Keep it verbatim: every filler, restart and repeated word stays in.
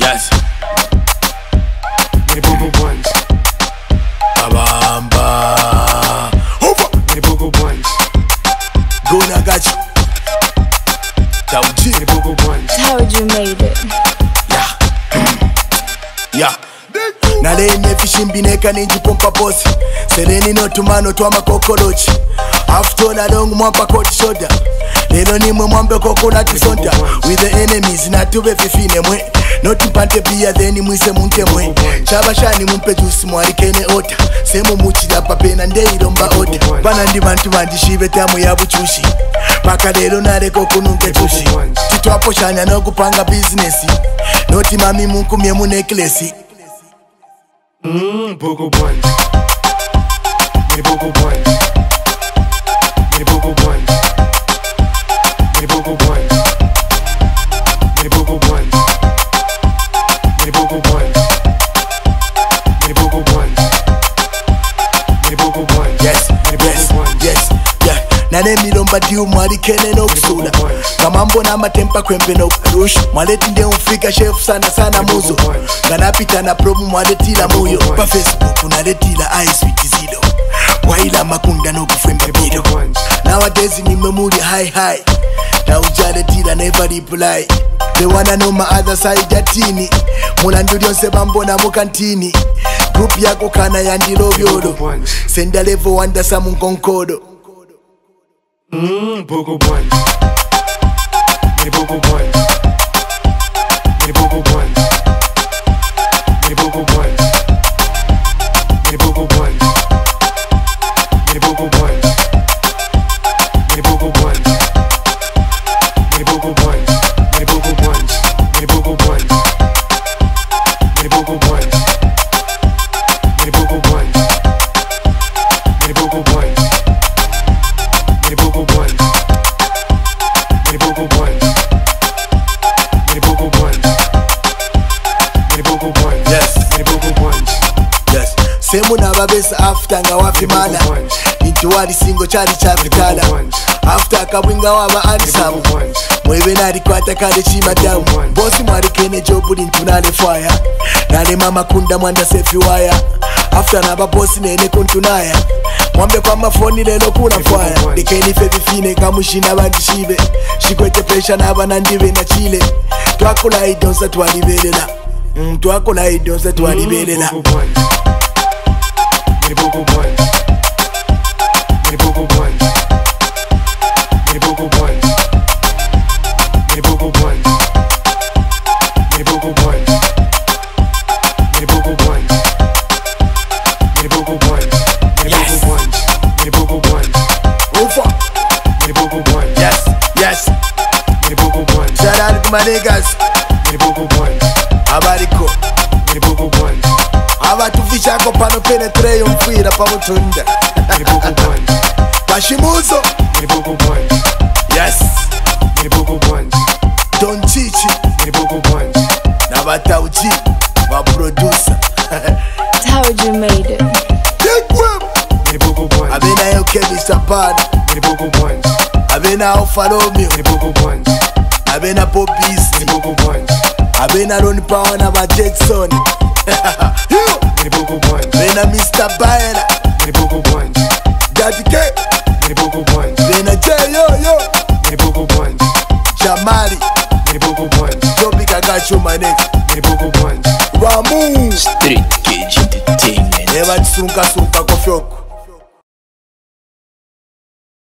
Yes. The Bogo Ones. Abamba. Over. The Bogo Ones. Go na got you. Tauji. The Bogo Ones. How you made it? Yeah. Yeah. Nalene fishing bineka ninji pompa bosi. Sereni no tumano tuama kokorochi. After na long mwampa cold shoulder. Lelo ni mwe mwambe coconut sonda. With the enemies na tuwe fifine mwe. Not mpante pia theni mwise munte mwe. Chaba shani mumpe juice mwari kene ota. Semu muchi da papena ndeiro mba ota. Pana ndi bantu bandi shibe tamu ya buchushi. Paka lelo nare kokununke chushi. Tito hapo shanya no kupanga business. Noti mami munku mie mu necklace. Mmm, Bogo Ones. The Bogo Ones. The Bogo Ones. The Bogo Ones. The Bogo Ones. The Bogo Ones. The Bogo Ones. The Bogo Ones. Yes, yes, yes, yeah. Nane milomba diu mwari kene no kusula. Kamambo na matempa kwembe no kurush. Mwaleti nde umfika chef sana sana muzo. Ganapita na promu mwaleti la muyo. Pa Facebook unaleti la ice with zilo. Waila makunda no kufemba bido. Nowadays ni memuri high high. Na ujaleti la never reply. They wanna know my other side jatini. Mulandu yonse bambo na mukantini. Group yako kana yandilo vyolo. Senda level wanda samu nkonkodo. Mmm, Bogo Ones. The Bogo Ones. The Bogo Ones. The Bogo Ones. The Bogo Ones. The Bogo Ones. The Bogo Ones. The Bogo Ones. The Bogo Ones. The Bogo Ones. The Bogo Ones. The Bogo Ones. The Bogo Ones. The Bogo Ones. The Bogo Ones. The Bogo Ones. The Bogo Ones. Yes, The Bogo Ones. yes. Semu na babesa after nga wafimana. Into wali singo chali cha vitala. After akabwinga waba alisamu. Mwewe nari kwata kade chima damu. Bosi mwari kene jobu nintunale fire. Nale mama kunda mwanda sefi wire. After naba bosi nene kuntunaya. Mwambe kwa mafoni lelo kuna fire. Dekeni febi fine kamushina bandi shibe. Shikwete pressure naba nandiwe na chile. Tuakula idonsa tuwalibelela. Mm, tuakula idonsa tuwalibelela. The Bogo Ones. The Bogo Ones. The Bogo Ones. The Bogo Ones. The Bogo Ones. The Bogo Ones. The Bogo Ones. The Bogo Ones. The Bogo Ones. Over. The Bogo Ones. Yes, yes. The Bogo Ones. Shout out to my niggas. The Bogo Ones. Abariko. The Bogo Ones. Abatufisha ko pano penetre umfira pa mutunda. The Bogo Ones. Bashimuzo. The Bogo Ones. Yes. The Bogo Ones. Don Chichi. The Bogo Ones. Na batauji. Wa producer. How you made it? Take web. The Bogo Ones. Abena yo Kevin Sapad. The Bogo Ones. Abena Alpha Romeo. The Bogo Ones. Abena Pop The Beast. Bogo Ones. Abena Ron Power na ba Jackson. The Bogo Ones. Abena Mister Baena. The Bogo Ones. Daddy K. The Bogo Ones. Abena J yo yo. The Bogo Ones. Jamali. The Bogo Ones. Topic I got you my nigga. The Bogo Ones. Ramu. Street Cage Entertainment. Never sunka sunka kofyoko.